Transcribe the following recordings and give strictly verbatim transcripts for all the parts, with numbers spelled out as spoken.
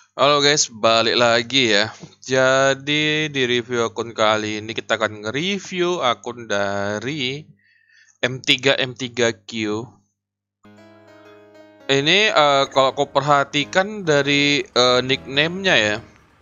Halo guys, balik lagi ya. Jadi di review akun kali ini kita akan nge-review akun dari M tiga M tiga Q. Ini eh, kalau kau perhatikan dari eh, nickname-nya ya,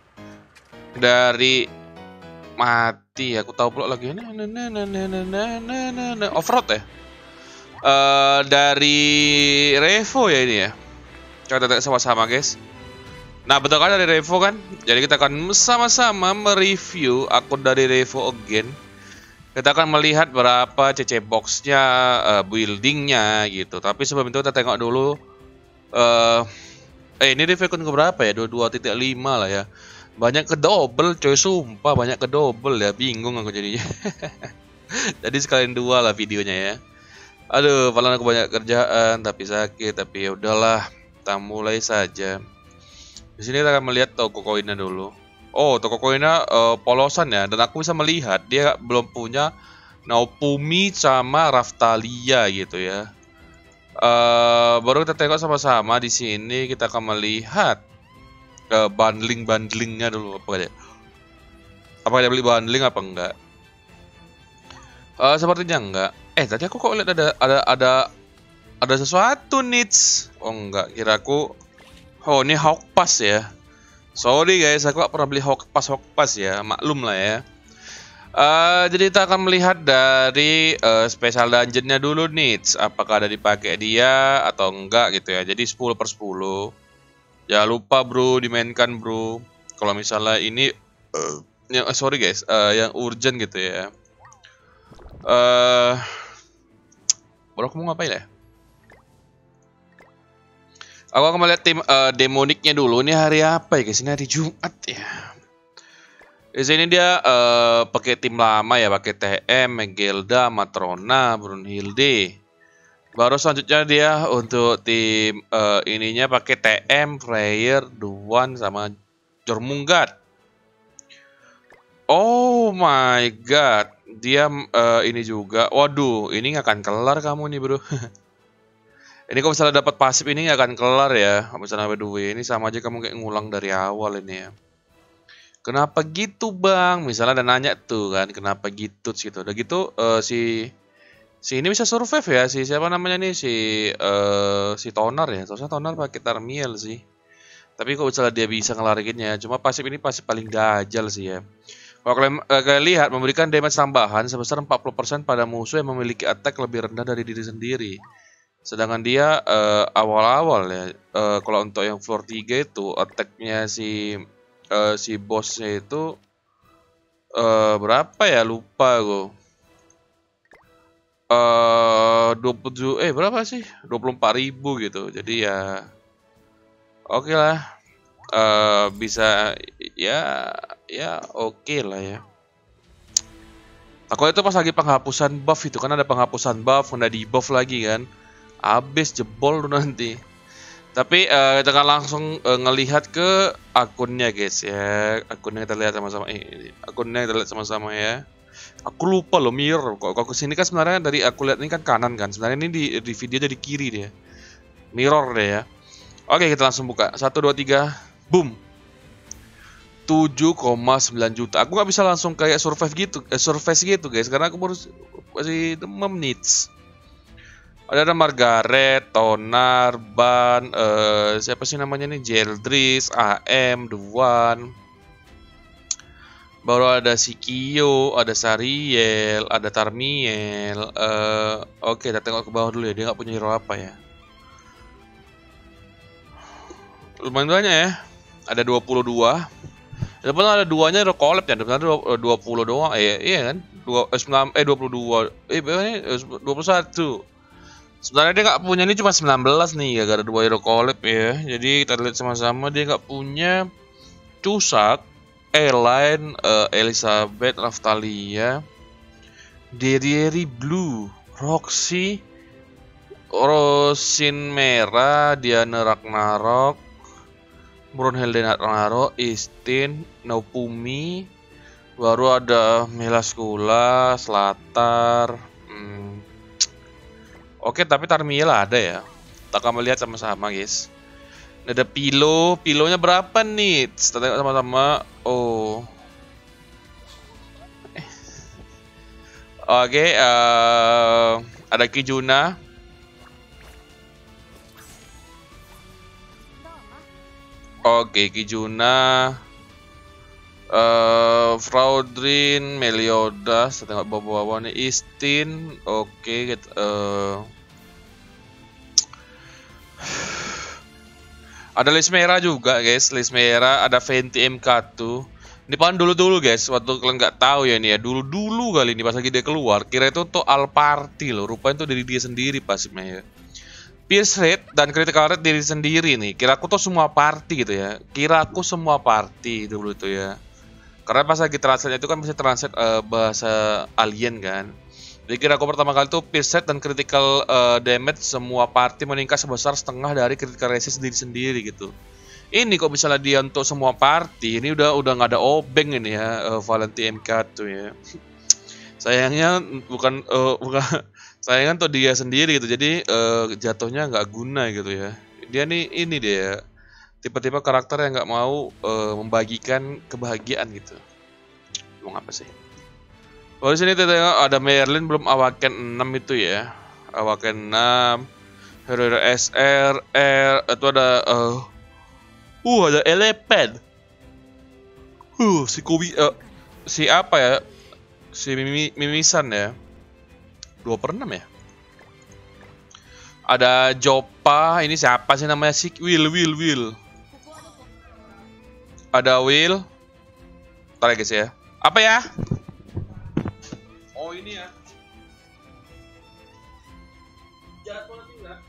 dari mati aku tahu pula lagi nah, nah, nah, nah, nah, nah, nah, nah, nah, nah. Offroad ya. Eh, dari Revo ya ini ya. Kita tengok sama-sama guys. Nah, betul kan dari Revo kan? Jadi kita akan sama-sama mereview akun dari Revo again. Kita akan melihat berapa C C box-nya, uh, building-nya gitu. Tapi sebelum itu kita tengok dulu uh, eh ini review akun keberapa ya? dua puluh dua titik lima lah ya. Banyak ke double coy, sumpah banyak ke double ya. Bingung aku jadinya. Jadi sekalian dua lah videonya ya. Aduh, padahal aku banyak kerjaan tapi sakit, tapi ya udahlah. Kita mulai saja. Di sini kita akan melihat toko koinnya dulu. Oh, toko koinnya uh, polosan ya, dan aku bisa melihat dia belum punya Naopumi sama Raftalia gitu ya. Uh, baru kita tengok sama-sama di sini kita akan melihat uh, bundling-bundlingnya dulu apa ya? Apa dia beli bundling apa enggak? Uh, sepertinya enggak. Eh, tadi aku kok lihat ada ada ada ada sesuatu needs. Oh enggak, kiraku. Oh, ini Hawk Pass ya. Sorry guys, aku gak pernah beli Hawk Pass Hawk Pass ya, maklum lah ya. Uh, jadi kita akan melihat dari uh, special dungeonnya dulu nih, apakah ada dipakai dia atau enggak gitu ya. Jadi sepuluh per sepuluh. Jangan lupa bro, dimainkan bro. Kalau misalnya ini uh, yang uh, sorry guys, uh, yang urgent gitu ya. Eh, uh, bro, aku mau ngapain ya? Aku akan melihat tim uh, demoniknya dulu. Ini hari apa ya guys? Ini hari Jumat ya. Di sini dia uh, pakai tim lama ya, pakai T M, Megelda, Matrona, Brunhilde. Baru selanjutnya dia untuk tim uh, ininya pakai T M, Freyer, Duan, sama Jormunggat. Oh my god, dia uh, ini juga. Waduh, ini nggak akan kelar kamu nih bro. Ini kalau misalnya dapat pasif ini nggak akan kelar ya. Kalau misalnya berdua ini sama aja kamu kayak ngulang dari awal ini ya. Kenapa gitu bang? Misalnya ada nanya tuh kan, kenapa gitu gitu. Udah gitu uh, si si ini bisa survive ya, si siapa namanya nih, si uh, si Tonar ya. Terusnya Tonar pakai Tarmiel sih. Tapi kok misalnya dia bisa ngelarinnya, cuma pasif ini pasif paling dajal sih ya. Kalau kalian, uh, kalian lihat memberikan damage tambahan sebesar empat puluh persen pada musuh yang memiliki attack lebih rendah dari diri sendiri. Sedangkan dia awal-awal uh, ya, uh, kalau untuk yang floor tiga itu attacknya si uh, si bosnya itu uh, berapa ya, lupa gue. Uh, dua puluh tujuh eh berapa sih? dua puluh empat ribu gitu. Jadi ya oke okay lah. Uh, bisa ya ya oke okay lah ya. Aku itu pas lagi penghapusan buff itu kan ada penghapusan buff, udah di buff lagi kan. Abis jebol tuh nanti. Tapi uh, kita akan langsung uh, ngelihat ke akunnya guys ya. Akunnya kita lihat sama-sama. Eh, akunnya kita lihat sama-sama ya. Aku lupa loh mirror. Kok aku kesini kan sebenarnya dari aku lihat ini kan kanan kan. Sebenarnya ini di, di video jadi kiri dia. Mirror deh ya. Oke, kita langsung buka. Satu dua tiga, boom. tujuh koma sembilan juta. Aku nggak bisa langsung kayak survive gitu, eh, survive gitu guys, karena aku baru masih demam needs. Ada, ada Margaret, Tonar, Ban, uh, siapa sih namanya nih, Jeldris, A M, Duan. Baru ada si Kyo, ada Sariel, ada Tarmiel. Uh, Oke, okay, kita tengok ke bawah dulu ya, dia nggak punya hero apa ya. Lumayan banyak ya, ada dua puluh dua. Depan ada duanya hero collab ya, depan ada dua puluh doang. Eh, iya kan? dua, eh, sembilan, eh dua puluh dua. Eh, ini dua puluh satu. Sebenarnya dia nggak punya, ini cuma sembilan belas nih, gara-gara dua hero collab ya. Jadi kita lihat sama-sama, dia nggak punya Cusak, Elaine, uh, Elizabeth, Raftalia, Derieri Blue, Roxy, Rosin Merah, Diana Ragnarok, Brunhilde Ragnarok, Istin, Naupumi, baru ada Melaskula, Slatar. Hmm. Oke, tapi Tarmiel ada ya. Kita akan melihat sama-sama guys. Ada pilo, pilonya berapa nih? Kita tengok sama-sama. Oh. Oke, okay, uh, ada Kijuna. Oke, okay, Kijuna. Uh, Fraudrin, Meliodas, kita tengok bawah-bawah nih. Istin, oke, okay, gitu. Uh, Ada list merah juga guys, list merah, ada Venti M K tuh. Ini pan dulu-dulu guys, waktu kalian nggak tahu ya ini ya, dulu-dulu kali ini pas lagi dia keluar, kira itu tuh all party loh, rupanya itu dari dia sendiri pasifnya ya. Pierce rate dan critical rate diri sendiri nih, kira aku tuh semua party gitu ya, kira aku semua party dulu tuh ya. Karena pas lagi translate itu kan bisa translate uh, bahasa alien kan. Jadi kira aku pertama kali tuh pierce rate dan critical uh, damage semua party meningkat sebesar setengah dari critical resist diri sendiri gitu. Ini kok misalnya dia untuk semua party, ini udah udah nggak ada obeng ini ya, uh, Valenti M K tuh ya. Sayangnya bukan uh, bukan sayangnya tuh dia sendiri gitu, jadi uh, jatuhnya nggak guna gitu ya. Dia nih ini dia tipe-tipe karakter yang nggak mau uh, membagikan kebahagiaan gitu. Mau apa sih? Oh, di sini kita tengok ada Merlin belum Awaken enam itu ya. Awaken enam, hero S R, R, itu ada uh, uh ada Elepen. Uh, si Kubi uh, si apa ya? Si Mimi, Mimisan ya. dua per enam ya. Ada Jopa, ini siapa sih namanya si Will, Will, Will. Ada Will. Ntar ya guys ya. Apa ya? Oh ini ya. Jatuh lagi enggak?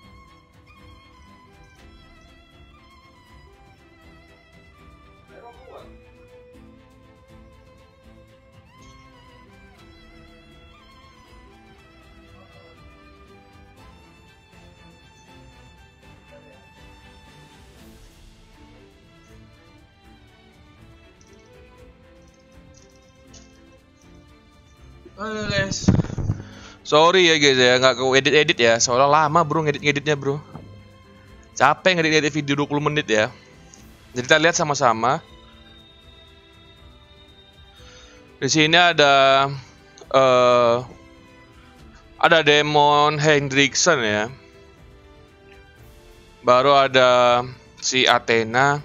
Halo guys, sorry ya guys ya, nggak ke edit-edit ya, soalnya lama bro ngedit-ngeditnya bro. Capek ngedit-ngedit video dua puluh menit ya. Jadi kita lihat sama-sama. Di sini ada uh, ada Demon Hendrickson ya. Baru ada si Athena.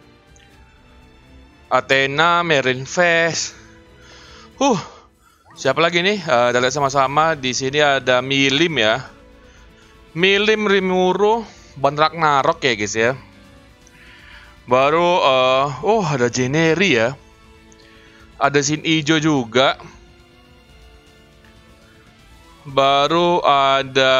Athena, Merin Face. Huh. Siapa lagi nih? Uh, kita lihat sama-sama. Di sini ada Milim ya. Milim, Rimuru, Ban Ragnarok ya guys ya. Baru, uh, oh ada Jeneri ya. Ada Shin Ijo juga. Baru ada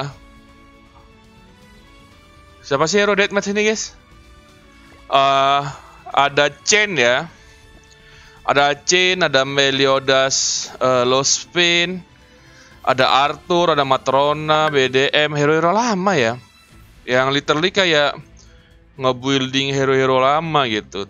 siapa sih hero deathmatch ini guys? Uh, ada Chen ya. Ada Chen, ada Meliodas, uh, Lospin, ada Arthur, ada Matrona, B D M, hero-hero lama ya. Yang literally kayak nge-building hero-hero lama gitu.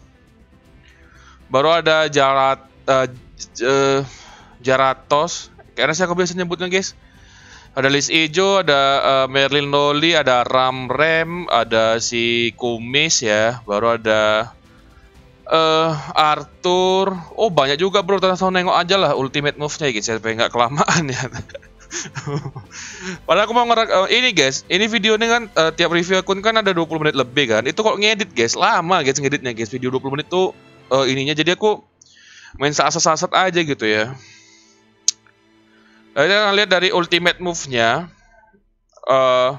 Baru ada Jarat, uh, uh, Jaratos, karena saya kebiasaan nyebutnya guys. Ada Lis Ijo, ada uh, Merlin Loli, ada Ram Rem, ada si Kumis ya. Baru ada Uh, Arthur, oh banyak juga bro, langsung nengok aja lah ultimate move-nya guys, supaya nggak kelamaan ya. Padahal aku mau ngerak uh, ini guys, ini video ini kan uh, tiap review akun kan ada dua puluh menit lebih kan. Itu kok ngedit guys, lama guys ngeditnya guys, video dua puluh menit tuh uh, ininya, jadi aku main sasat-sasat aja gitu ya. Nah, kita lihat dari ultimate move-nya. Uh,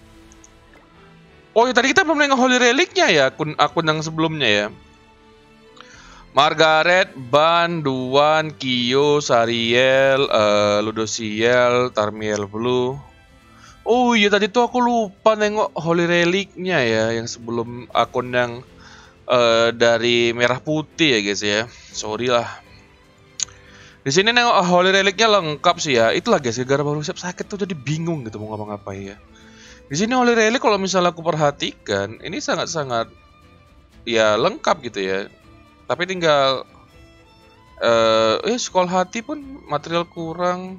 oh ya tadi kita belum nengok Holy Relic-nya ya, akun akun yang sebelumnya ya. Margaret, Ban, Duan, Kyo, Sariel, uh, Ludociel, Tarmiel Blue. Oh iya tadi tuh aku lupa nengok Holy Relic-nya ya, yang sebelum akun yang uh, dari merah putih ya guys ya. Sorry lah. Di sini nengok Holy Relic-nya lengkap sih ya. Itulah guys, gara-gara baru siap sakit tuh jadi bingung gitu mau ngapa-ngapain ya. Di sini Holy Relic kalau misalnya aku perhatikan, ini sangat-sangat ya lengkap gitu ya. Tapi tinggal uh, eh Skull Hati pun material kurang.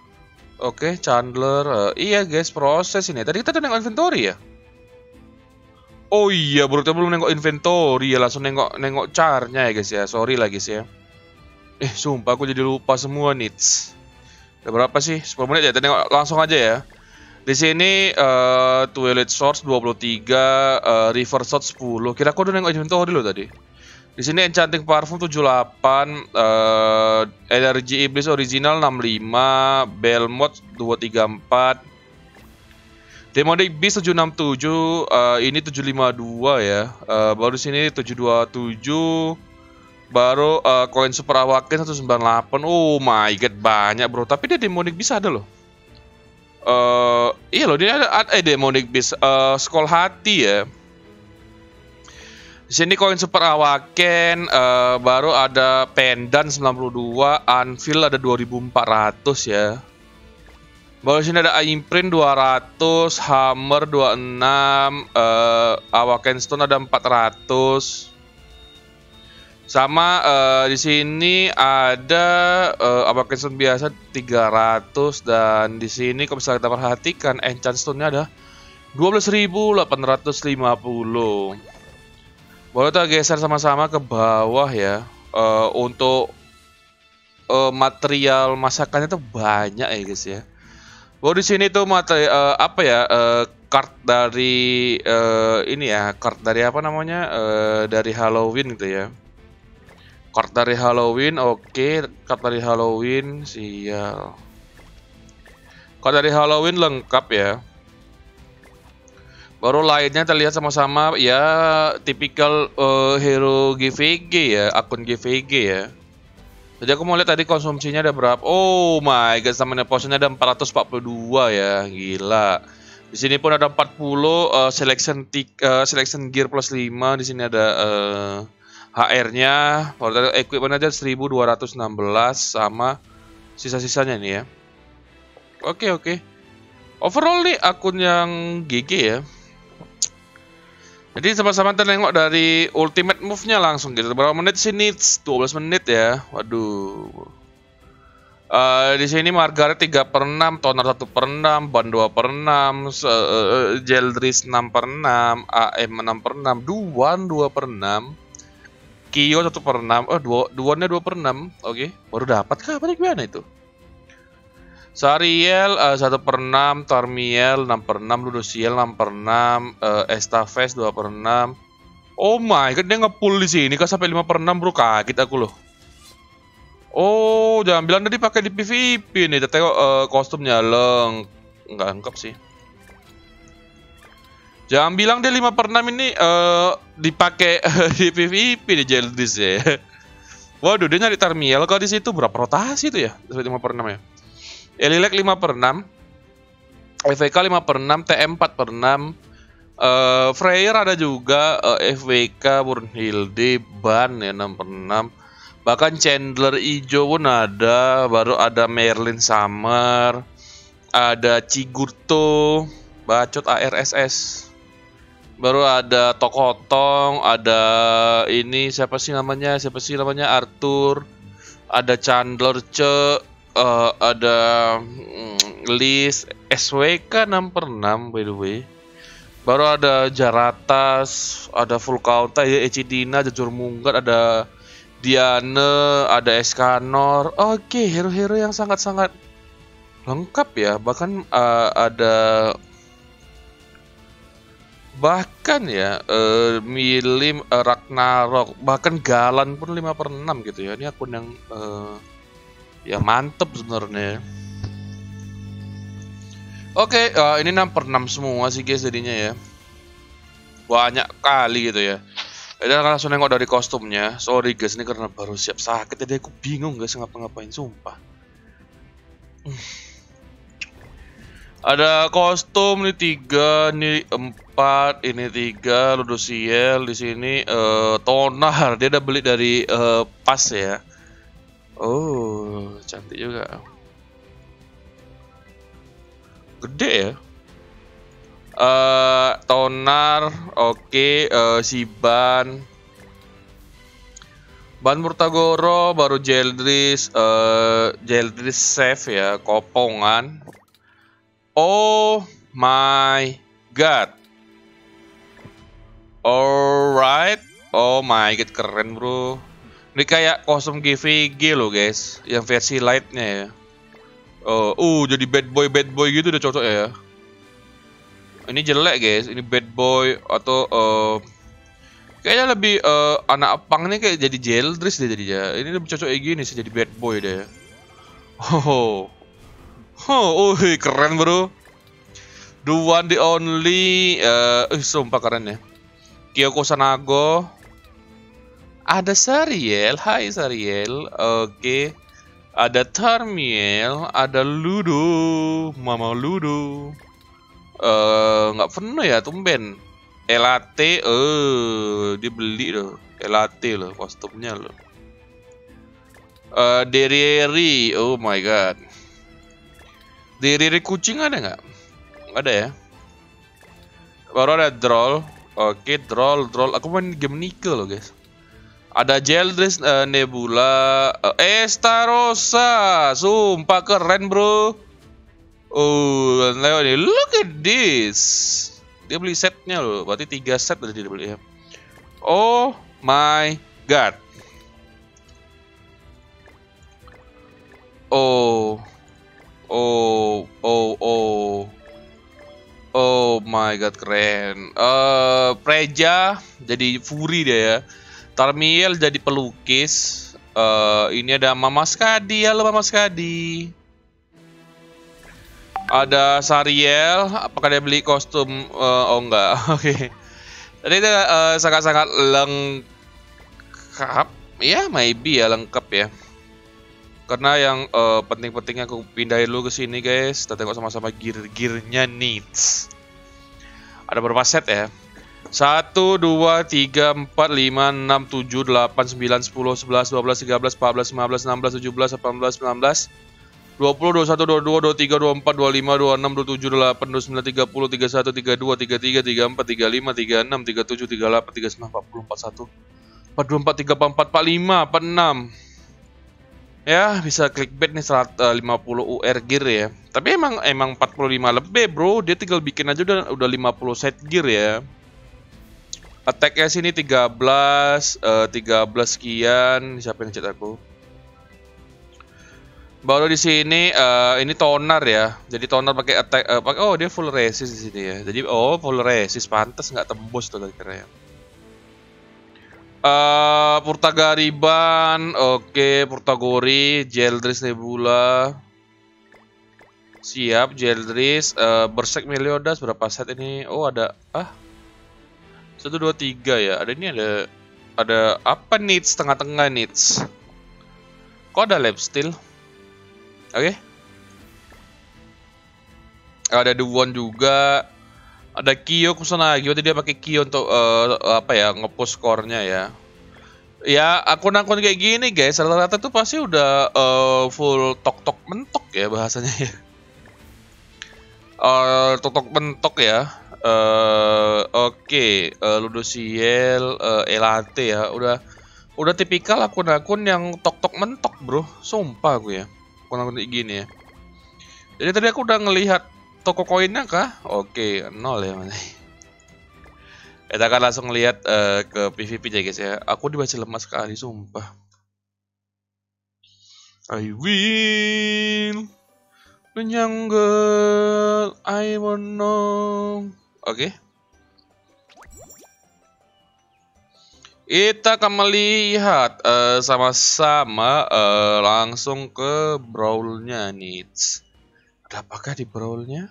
Oke, okay, Chandler. Uh, iya guys, proses ini. Tadi kita udah nengok inventory ya. Oh iya, baru belum nengok inventory ya, langsung nengok nengok charnya ya guys ya. Sorry lah guys ya. Eh, sumpah aku jadi lupa semua needs. Udah berapa sih? sepuluh menit ya. Kita nengok langsung aja ya. Di sini uh, toilet source dua puluh tiga, uh, river source sepuluh. Kira aku udah nengok inventory loh tadi. Di sini enchanting parfum tujuh puluh delapan, uh, energi iblis original enam puluh lima, belmont dua tiga empat. Demonic Beast tujuh enam tujuh, uh, ini tujuh lima dua ya. Uh, baru sini tujuh dua tujuh. Baru uh, koin super awaken seratus sembilan puluh delapan. Oh my god, banyak bro. Tapi dia Demonic Beast ada loh. Uh, iya loh, dia ada eh Demonic Beast uh, Skull hati ya. Di sini koin super awaken, uh, baru ada pendan sembilan puluh dua, anvil ada dua ribu empat ratus ya. Baru sini ada imprint dua ratus, hammer dua puluh enam, uh, awaken stone ada empat ratus. Sama uh, di sini ada uh, awaken stone biasa tiga ratus, dan di sini kalau misalnya kita perhatikan enchant stone-nya ada dua belas ribu delapan ratus lima puluh. Baru kita geser sama-sama ke bawah ya. Uh, untuk uh, material masakannya tuh banyak ya guys ya. Baru di sini tuh materi uh, apa ya, uh, card dari uh, ini ya, card dari apa namanya, uh, dari Halloween gitu ya. Card dari Halloween, oke, okay. Card dari Halloween, sial. Card dari Halloween lengkap ya. Baru lainnya kita lihat sama-sama ya, tipikal uh, hero G V G ya, akun G V G ya. Jadi aku mau lihat tadi konsumsinya ada berapa. Oh my god, stamina potionnya ada empat ratus empat puluh dua ya, gila. Di sini pun ada empat puluh uh, selection tik, uh, selection gear plus lima. Di sini ada uh, H R-nya, equipment aja seribu dua ratus enam belas sama sisa-sisanya nih ya. Oke oke. Overall nih akun yang G G ya. Jadi sama-sama kita nengok dari ultimate move-nya langsung gitu. Berapa menit sini? dua belas menit ya. Waduh. Uh, di sini Margaret tiga per enam, Toner satu per enam, Ban dua per enam, uh, Jeldris enam per enam, A M enam per enam, Duan dua per enam, Kyo satu per enam. Oh, dua, Duannya dua per enam. Oke. Okay. Baru dapat kah? Apa gimana itu? Sariel uh, satu per enam, Tormiel enam per enam, Ludusiel enam per enam, uh, Estafes dua per enam. Oh my god, dia nge-pull di sini kan sampai lima per enam bro, kaget aku loh. Oh, jangan bilang tadi pakai di P V P nih. Kita tengok uh, kostumnya leng, nggak lengkap sih. Jangan bilang dia lima per enam ini uh, dipakai di P V P di Jeldis ya. Waduh, dia nyari Tormiel kalau di situ berapa rotasi itu ya? lima per enam ya. Elilek lima per enam, F V K lima per enam, T M empat per enam, uh, Freyr ada juga, uh, F W K, Brunhilde, Ban ya enam per enam, bahkan Chandler Ijo pun ada, baru ada Merlin Summer, ada Cigurto, Bacot A R S S, baru ada Tokotong, ada ini siapa sih namanya, siapa sih namanya Arthur, ada Chandler Ce. Uh, ada mm, list S W K enam per enam by the way. Baru ada Jaratas, ada Fulcauta, ya Ecidina, ada Jormunggat, ada Diane, ada Escanor. Oke, okay, hero-hero yang sangat-sangat lengkap ya. Bahkan uh, ada bahkan ya uh, Milim, uh, Ragnarok, bahkan Galan pun lima per enam gitu ya. Ini akun yang uh, ya mantep sebenarnya. Oke, okay, uh, ini enam per enam semua sih guys jadinya ya. Banyak kali gitu ya. Dan langsung nengok dari kostumnya. Sorry guys, ini karena baru siap sakit jadi aku bingung guys ngapa-ngapain sumpah. Ada kostum nih tiga, nih empat, ini tiga, Ludusiel di sini uh, Tonar dia udah beli dari uh, pas ya. Oh, cantik juga. Gede ya. Uh, Tonar, oke, okay, uh, Siban. Ban Murtagoro, baru Jeldris, uh, Jeldris save ya, Kopongan. Oh my god. Alright. Oh my god, keren bro. Ini kayak kostum G V G loh guys, yang versi lightnya ya. Oh, uh, jadi bad boy bad boy gitu udah cocok ya. Ini jelek guys, ini bad boy atau uh, kayaknya lebih uh, anak pang nih kayak jadi Jeldris deh jadinya. Ini lebih cocok kayak gini sih jadi bad boy deh. Oh, oh, oh, keren bro. The one the only, uh, uh, sumpah keren ya. Kyoko Sanago. Ada Sariel, hai Sariel, oke. Okay. Ada Tarmiel, ada Ludo, Mama Ludo. Eh, nggak uh, penuh ya, tumben. Elate, eh, uh, dia beli loh. Elate loh, kostumnya loh. Uh, Deriri, oh my god. Deriri kucing ada nggak? Nggak ada ya. Baru ada Droll, oke, okay, Droll, Droll. Aku main game Nickel loh guys. Ada Jeldris, uh, Nebula, uh, Estarossa, sumpah keren bro. Oh, lewat nih, look at this. Dia beli setnya loh, berarti tiga set udah dia beli ya. Oh my god. Oh, oh, oh, oh, oh my god keren. Uh, Preja jadi Fury dia ya. Tarmiel jadi pelukis. Uh, ini ada Mama Skadi, halo Mama Skadi. Ada Sariel, apakah dia beli kostum? Uh, oh enggak, oke. Okay. Jadi itu uh, sangat-sangat lengkap, ya maybe ya lengkap ya. Karena yang uh, penting-pentingnya aku pindahin dulu ke sini guys. Kita tengok sama-sama gear-gearnya needs. Ada berapa set ya? satu, dua, tiga, empat, lima, enam, tujuh, delapan, sembilan, sepuluh, sebelas, dua belas, tiga belas, empat belas, lima belas, enam belas, tujuh belas, delapan belas, sembilan belas, dua puluh, dua puluh satu, dua puluh dua, dua puluh tiga, dua puluh empat, dua puluh lima, dua puluh enam, dua puluh tujuh, dua puluh delapan, dua puluh sembilan, tiga puluh, tiga puluh satu, tiga puluh dua, tiga puluh tiga, tiga puluh empat, tiga puluh lima, tiga puluh enam, tiga puluh tujuh, tiga puluh delapan, tiga puluh sembilan, empat puluh, empat puluh satu, empat puluh empat, tiga puluh empat, empat puluh lima, empat puluh enam. Ya, bisa clickbait nih seratus lima puluh U R gear ya. Tapi emang emang empat puluh lima lebih, bro. Dia tinggal bikin aja udah udah lima puluh set gear ya. Attack-nya sini tiga belas, uh, tiga belas sekian. Siapa yang chat aku? Baru di sini uh, ini toner ya. Jadi toner pakai attack uh, pakai oh dia full resist di sini ya. Jadi oh full resist, pantas nggak tembus tuh kira-kira ya. Uh, Purtagariban, oke, okay, Purtagori, Jeldris Nebula. Siap, Jeldris, uh, Berserk Meliodas berapa set ini? Oh, ada ah. satu dua tiga ya. Ada ini ada ada apa needs tengah-tengah needs. Kok ada lab still? Oke. Okay. Ada Duwon juga. Ada Kyo Kusanagi, berarti dia pakai Kyo untuk uh, apa ya, ngepush skornya ya. Ya, akun-akun kayak gini guys, rata-rata tuh pasti udah uh, full tok-tok mentok ya bahasanya ya. Uh, tok-tok mentok ya. Uh, Oke, okay. uh, Ludosiel, uh, Elate ya, udah udah tipikal akun-akun yang tok-tok mentok bro, sumpah gue ya, akun-akun kayak gini ya. Jadi tadi aku udah ngelihat toko koinnya kah? Oke, okay, nol ya mana? Kita akan langsung lihat uh, ke P V P aja guys ya. Aku dibaca lemah sekali, sumpah. I will the jungle, I won't know. Oke. Okay. Kita akan melihat uh, sama-sama uh, langsung ke brawlnya nih. Ada apakah di brawlnya?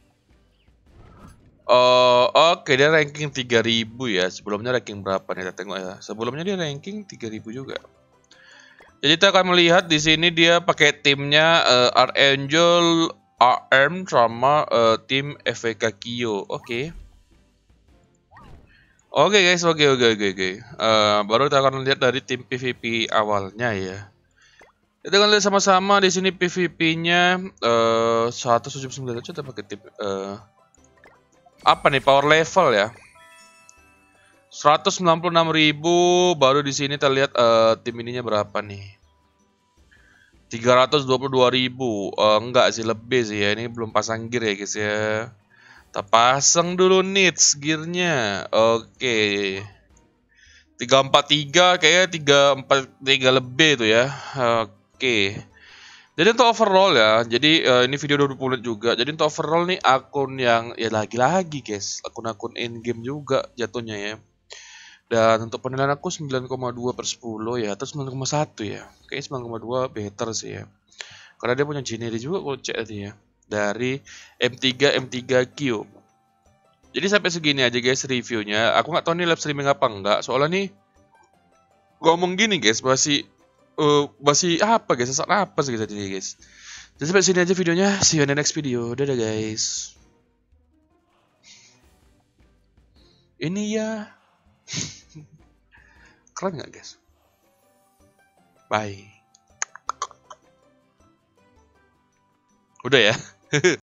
Oh, oke, okay, dia ranking tiga ribu ya. Sebelumnya ranking berapa nih? Kita tengok ya. Sebelumnya dia ranking tiga ribu juga. Jadi kita akan melihat di sini dia pakai timnya uh, Archangel, R M sama uh, tim F V K Kyo. Oke. Okay. Oke okay, guys, oke okay, oke okay, oke okay, oke. Okay. Uh, baru kita akan lihat dari tim P V P awalnya ya. Kita akan lihat sama-sama di sini P V P-nya uh, seratus tujuh puluh sembilan aja kita pakai tim uh, apa nih power level ya. seratus sembilan puluh enam ribu, baru di sini kita lihat uh, tim ininya berapa nih. tiga ratus dua puluh dua ribu. Uh, enggak sih, lebih sih ya. Ini belum pasang gear ya guys ya. Kita pasang dulu needs gearnya. Oke. tiga empat tiga kayaknya tiga empat tiga lebih tuh ya. Oke. Jadi untuk overall ya. Jadi uh, ini video dua puluh menit juga. Jadi untuk overall nih akun yang ya lagi-lagi guys, akun-akun in game juga jatuhnya ya. Dan untuk penilaian aku sembilan koma dua per sepuluh ya, atau sembilan koma satu ya. Kayaknya sembilan koma dua better sih ya. Karena dia punya generi juga kalau cek tadi ya. Dari M tiga M tiga Q. Jadi sampai segini aja guys reviewnya. Aku nggak tahu nih live streaming apa enggak. Soalnya nih ngomong gini guys masih uh, masih apa guys? Sesak napas gitu tadi guys. Jadi sampai sini aja videonya. See you in the next video. Dadah guys. Ini ya. Keren nggak guys? Bye. Udah ya.